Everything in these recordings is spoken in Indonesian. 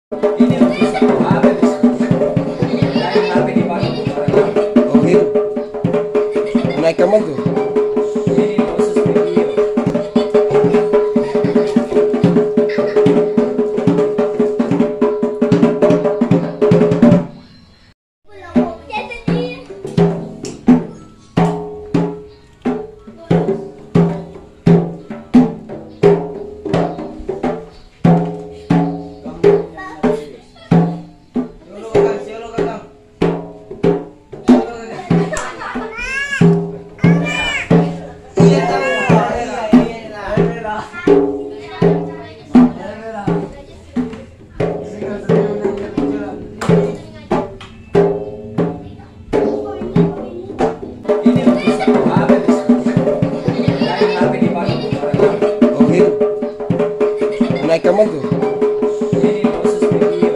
Ini untuk satu HP dan HP dipakai untuk orang. Oh gitu. Naik kapan tuh? Ini proses video. Ini untuk satu HP dan HP dipakai untuk orang. Oh gitu. Naik kapan tuh? Ini proses video.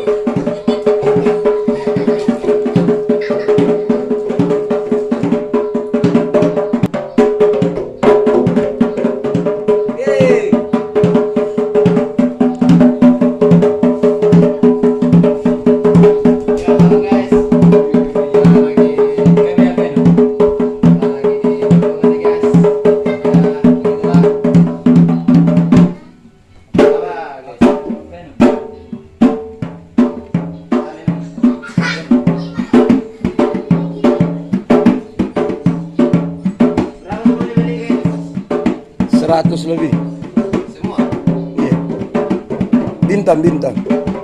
Seratus lebih. Semua. Iya. Bintang.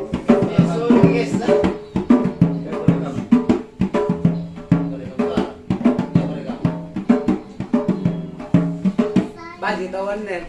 Bagi tawan net.